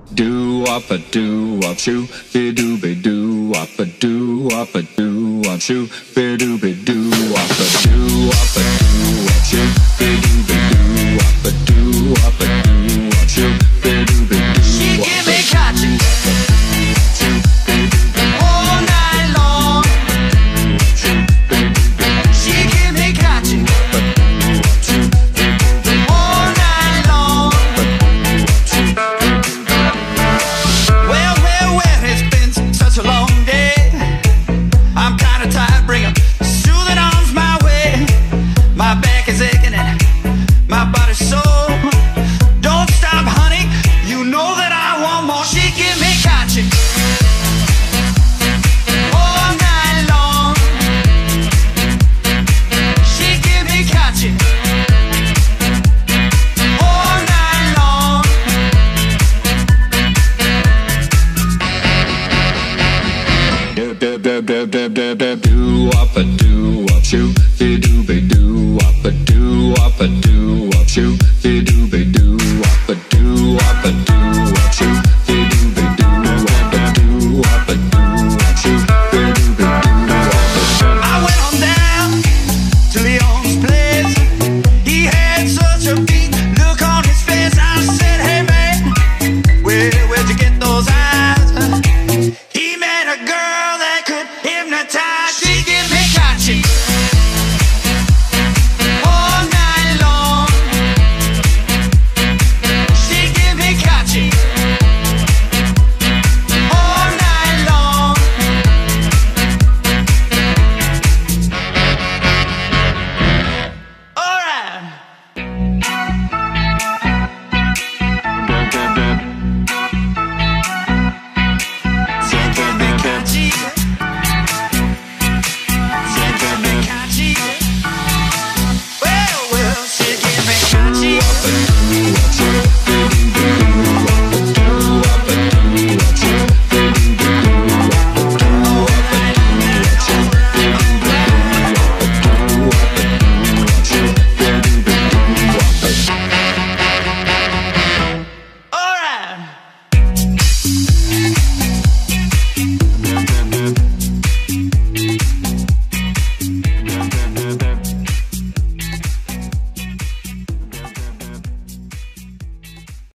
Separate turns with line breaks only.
Do up a do up shoo, be do be do up a do up a do up shoo, be do be do up a do up a do up shoo, be do be do up a do up a do up shoo, be do be do.
She give me catching all night long. She give me catching all night long. Well, it's been such a long day. I'm kinda tired, bring 'em soothing arms my way. My back is aching and my body's sore. Don't stop, honey, you know that I want more. She give me catching